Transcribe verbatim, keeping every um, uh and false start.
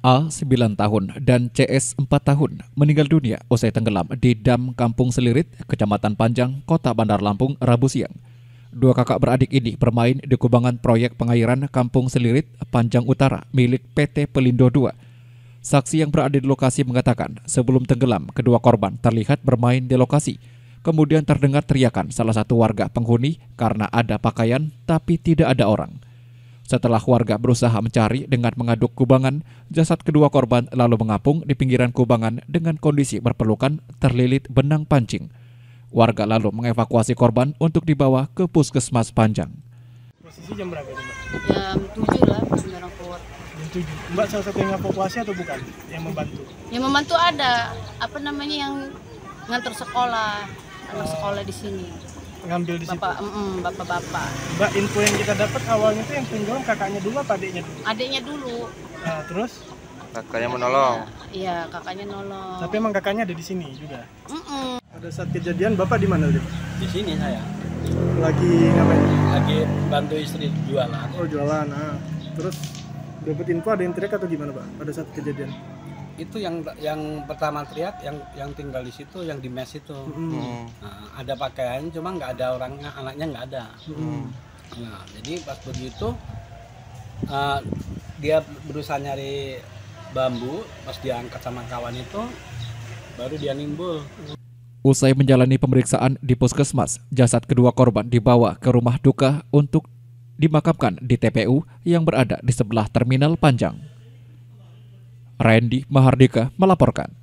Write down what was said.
A sembilan tahun dan C S empat tahun meninggal dunia usai tenggelam di Dam Kampung Selirit, Kecamatan Panjang, Kota Bandar Lampung, Rabu siang. Dua kakak beradik ini bermain di kubangan proyek pengairan Kampung Selirit, Panjang Utara milik P T Pelindo dua. Saksi yang berada di lokasi mengatakan sebelum tenggelam, kedua korban terlihat bermain di lokasi. Kemudian terdengar teriakan salah satu warga penghuni karena ada pakaian tapi tidak ada orang. Setelah warga berusaha mencari dengan mengaduk kubangan, jasad kedua korban lalu mengapung di pinggiran kubangan dengan kondisi berpelukan terlilit benang pancing. Warga lalu mengevakuasi korban untuk dibawa ke Puskesmas Panjang. Posisi jam berapa itu, Mbak? Jam tujuh lah, orang keluar. Jam tujuh. Mbak salah satu yang evakuasi atau bukan? Yang membantu? Yang membantu ada, apa namanya, yang ngantar sekolah, anak Oh. sekolah di sini. Ngambil di situ? Bapak, mm, bapak-bapak. Mbak, info yang kita dapat awalnya itu yang tenggelam kakaknya dulu apa adiknya dulu? Adiknya dulu. Nah, terus? Kakaknya menolong. Iya, kakaknya nolong. Tapi emang kakaknya ada di sini juga? Mm-mm. Pada saat kejadian Bapak di mana? Di sini saya Lagi ngapain? lagi bantu istri jualan. Oh, jualan. Nah, terus dapat info ada yang teriak atau gimana, Pak? Pada saat kejadian? Itu yang yang pertama teriak yang yang tinggal di situ, yang di mes itu. Mm-hmm. Nah, ada pakaian cuma nggak ada orangnya, anaknya nggak ada. Mm-hmm. Nah, jadi pas begitu uh, dia berusaha nyari bambu, pas diangkat sama kawan itu baru dia nimbul. Usai menjalani pemeriksaan di puskesmas, jasad kedua korban dibawa ke rumah duka untuk dimakamkan di T P U yang berada di sebelah Terminal Panjang. Randy Mahardika melaporkan.